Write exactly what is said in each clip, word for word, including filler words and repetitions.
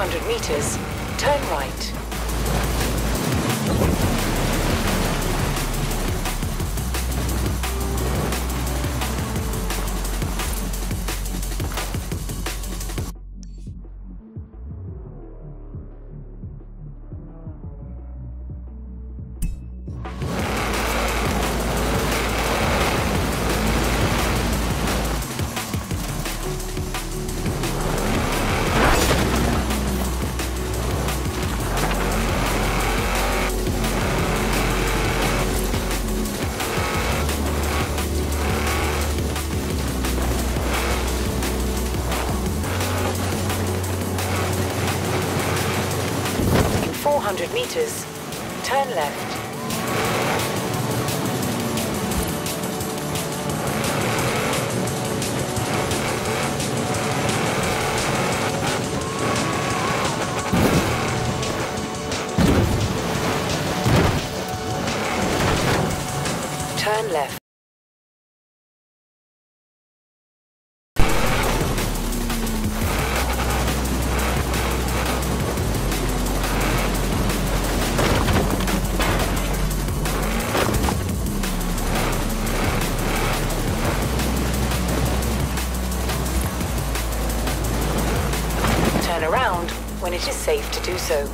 hundred meters, turn right. four hundred meters, turn left. Turn left. Turn around when it is safe to do so.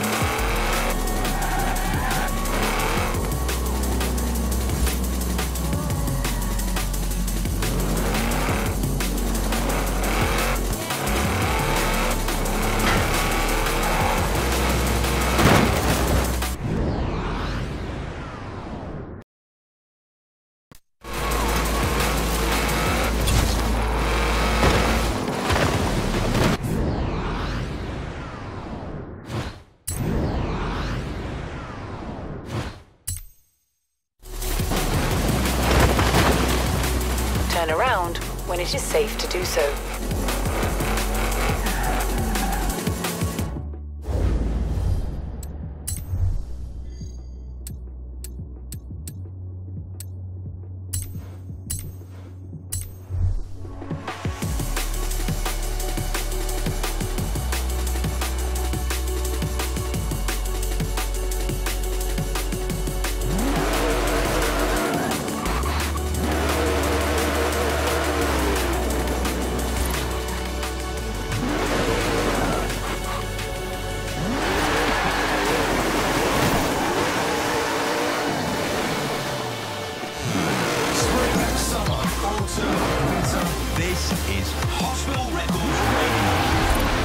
Turn around when it is safe to do so. This is Hospital Records Radio.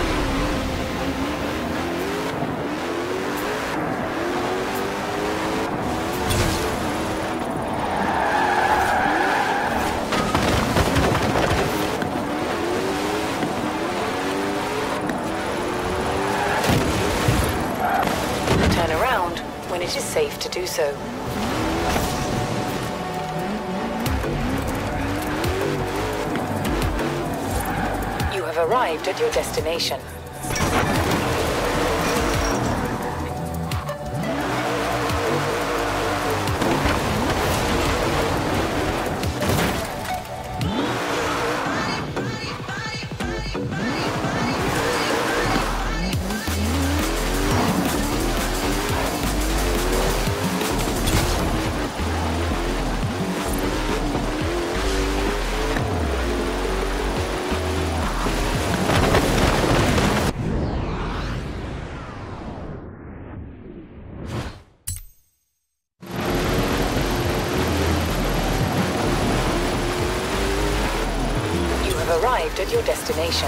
Turn around when it is safe to do so. You have arrived at your destination. Arrived at your destination.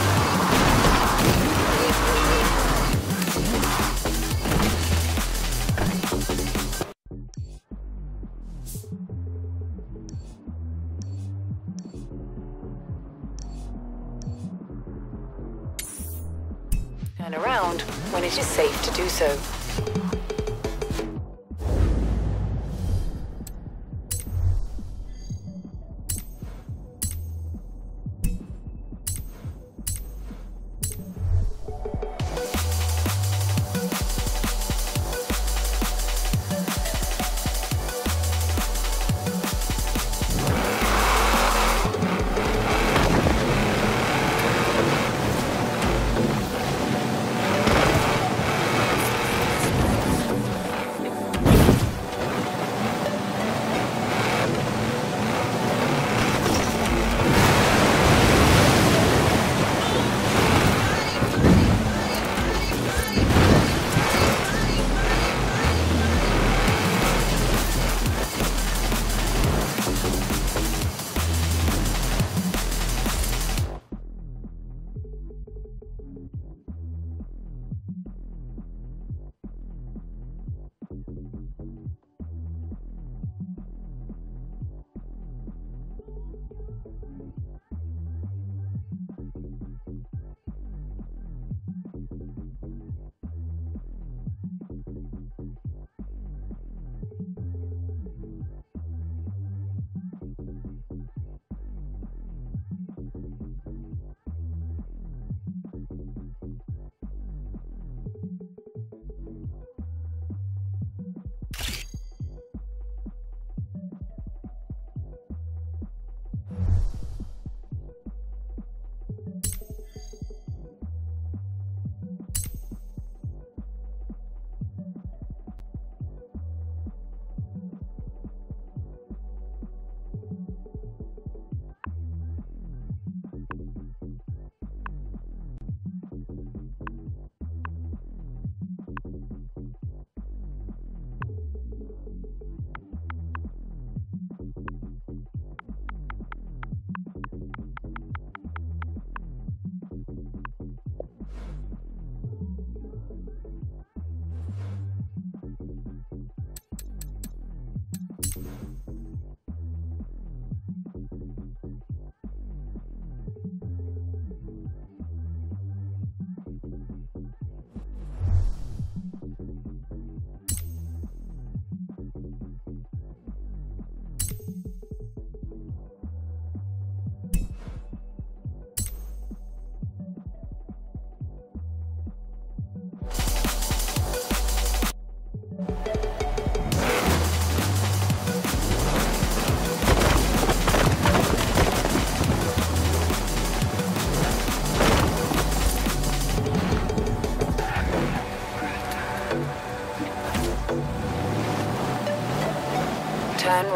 Turn around when it is safe to do so.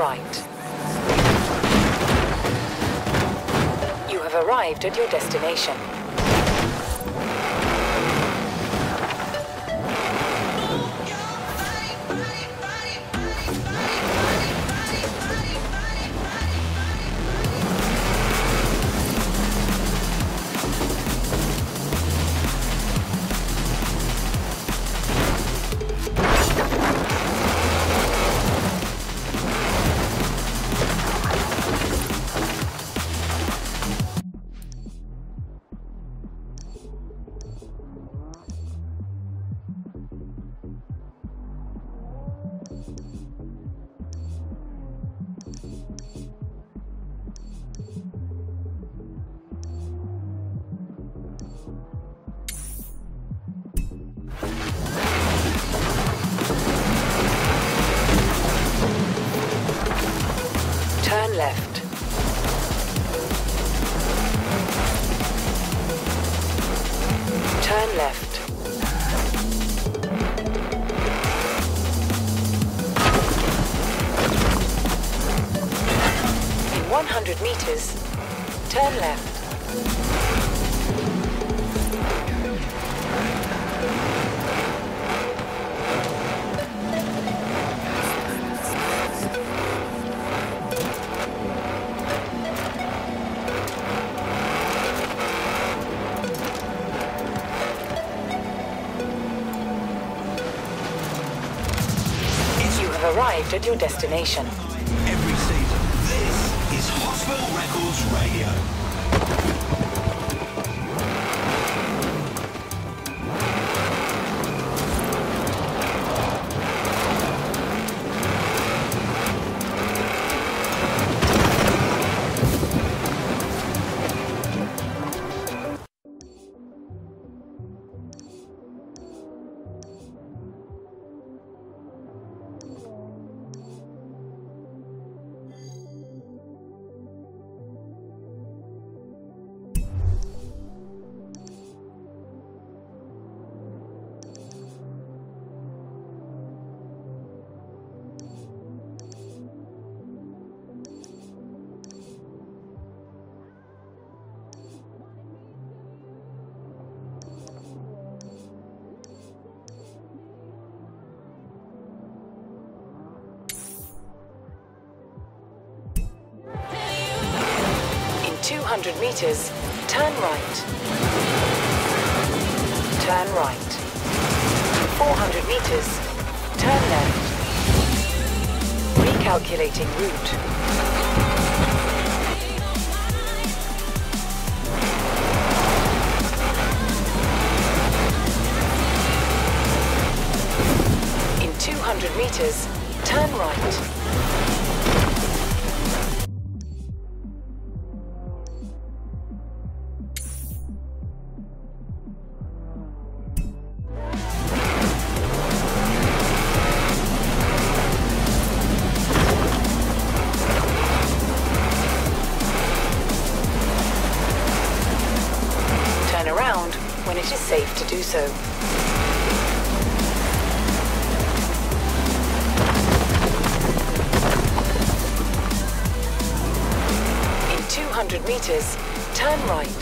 right. You have arrived at your destination. Turn left. Turn left. In one hundred meters, turn left. Arrived at your destination. Every season, this is Hospital Records Radio. two hundred meters, turn right. Turn right. four hundred meters, turn left. Recalculating route. In two hundred meters, turn right. Around when it is safe to do so. In two hundred meters, turn right.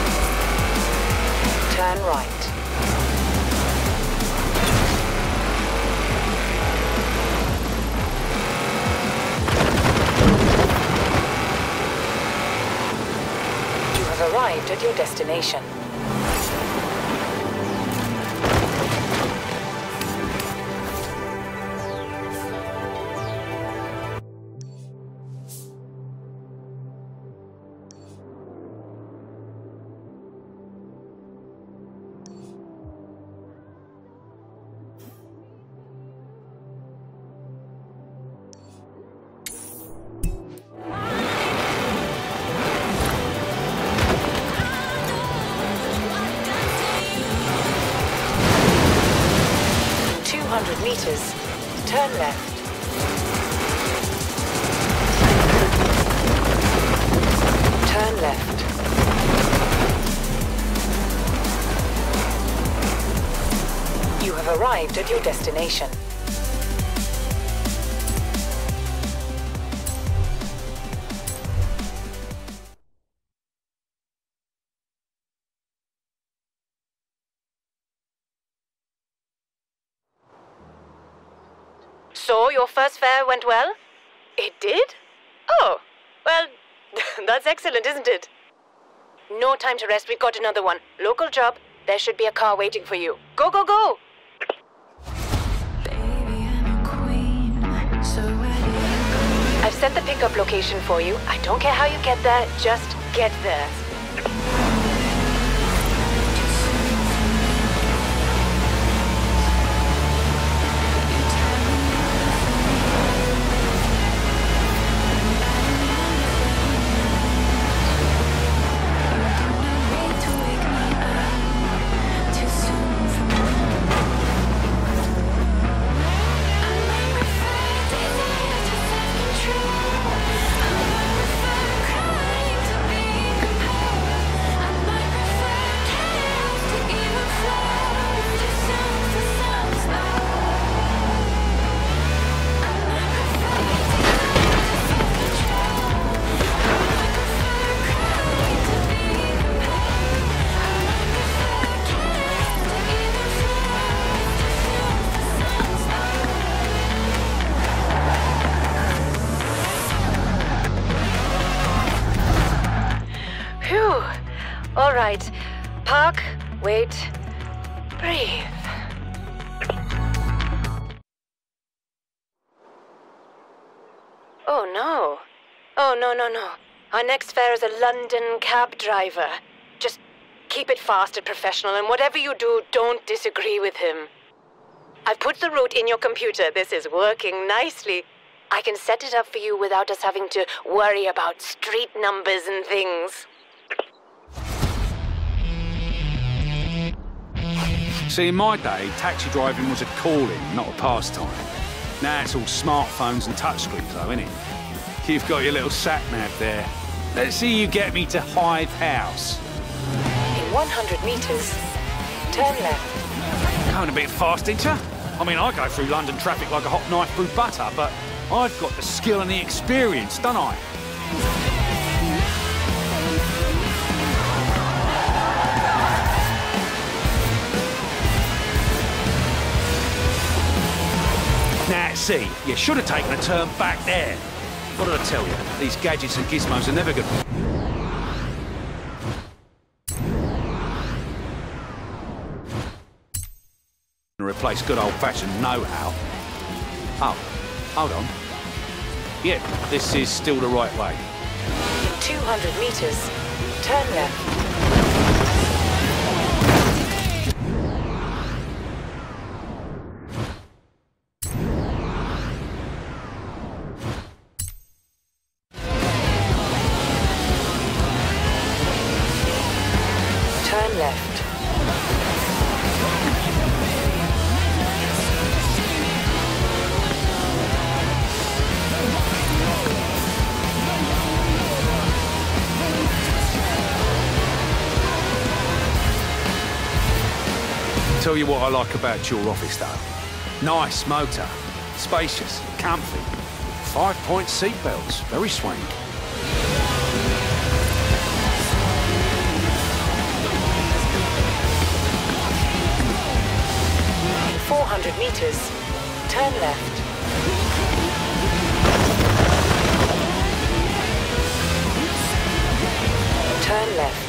Turn right. You have arrived at your destination. two hundred meters, turn left. Turn left. You have arrived at your destination. So, your first fare went well? It did? Oh, well, that's excellent, isn't it? No time to rest, we've got another one. Local job, there should be a car waiting for you. Go, go, go! I've set the pickup location for you. I don't care how you get there, just get there. All right. Park, wait, breathe. Oh, no. Oh, no, no, no. Our next fare is a London cab driver. Just keep it fast and professional, and whatever you do, don't disagree with him. I've put the route in your computer. This is working nicely. I can set it up for you without us having to worry about street numbers and things. See, in my day, taxi driving was a calling, not a pastime. Now it's all smartphones and touchscreens, though, isn't it? You've got your little sat-nav there. Let's see you get me to Hythe House. In one hundred meters, turn left. Going a bit fast, ain't ya? I mean, I go through London traffic like a hot knife through butter, but I've got the skill and the experience, don't I? Now, see, you should have taken a turn back there. What did I tell you? These gadgets and gizmos are never good. Replace good old-fashioned know-how. Oh, hold on. Yeah, this is still the right way. In two hundred meters, turn left. Turn left. Tell you what I like about your office, though. Nice motor, spacious, comfy, five-point seat belts, very swank. four hundred meters, turn left. Turn left.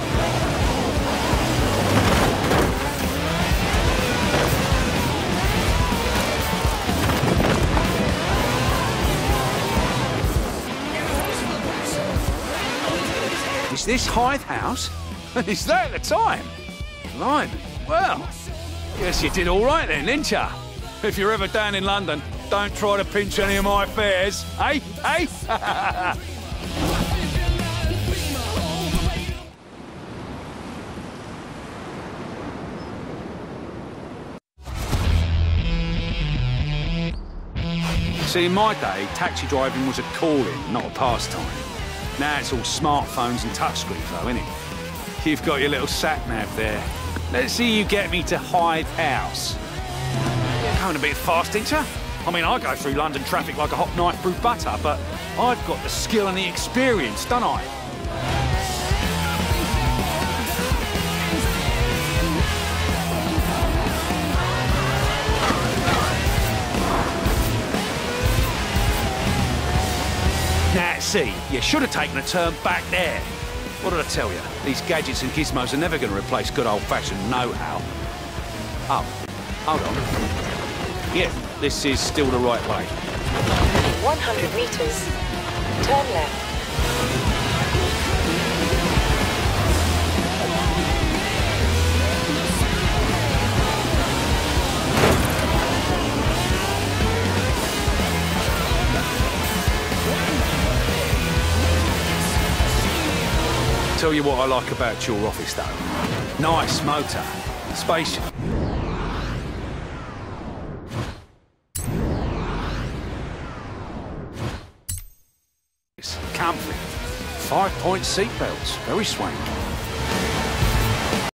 Is this Hythe House? And is that the time? Blimey. Well, guess you did all right then, didn't ya? If you're ever down in London, don't try to pinch any of my fares, eh? Eh? See, in my day, taxi driving was a calling, not a pastime. Now it's all smartphones and touchscreens, though, isn't it? You've got your little sat-nav there. Let's see you get me to Hythe House. Going a bit fast, ain't ya? I mean, I go through London traffic like a hot knife through butter, but I've got the skill and the experience, don't I? see, you should have taken a turn back there. What did I tell you? These gadgets and gizmos are never going to replace good old-fashioned know-how. Oh, hold on. Yeah, this is still the right way. one hundred meters. Turn left. Tell you what I like about your office, though. Nice motor. Spacious. Comfy. Five-point seatbelts. Very swanky.